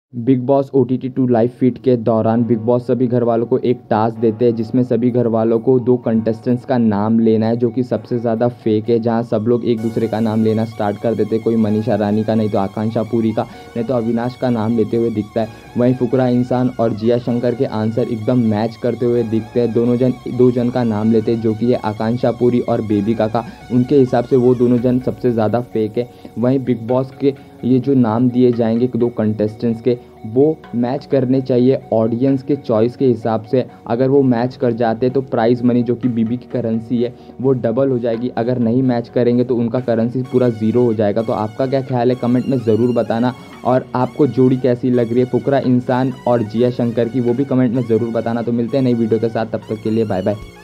Big Boss OTT 2 live feed के दौरान big boss सभी घर वालों को एक टास्क देते हैं जिसमें सभी घर वालों को 2 कंटेस्टेंट्स का नाम लेना है जो कि सबसे ज़्यादा फेक है। जहां सब लोग एक दूसरे का नाम लेना स्टार्ट कर देते हैं। कोई मनीषा रानी का, नहीं तो आकांक्षा पुरी का, नहीं तो अविनाश का नाम लेते हुए दिखता है। वहीं फुकरा इंसान और जिया शंकर के आंसर एकदम मैच करते हुए दिखते हैं। दो जन का नाम लेते हैं जो कि है आकांक्षा पुरी और बेबी काका। उनके हिसाब से वो दोनों जन सबसे ज़्यादा फेक है। वहीं बिग बॉस के ये जो नाम दिए जाएंगे 2 कंटेस्टेंट्स के, वो मैच करने चाहिए ऑडियंस के चॉइस के हिसाब से। अगर वो मैच कर जाते हैं तो प्राइज़ मनी जो कि बीबी की करेंसी है वो डबल हो जाएगी। अगर नहीं मैच करेंगे तो उनका करेंसी पूरा ज़ीरो हो जाएगा। तो आपका क्या ख्याल है, कमेंट में ज़रूर बताना। और आपको जोड़ी कैसी लग रही है फुकरा इंसान और जिया शंकर की, वो भी कमेंट में ज़रूर बताना। तो मिलते हैं नई वीडियो के साथ, तब तक के लिए बाय बाय।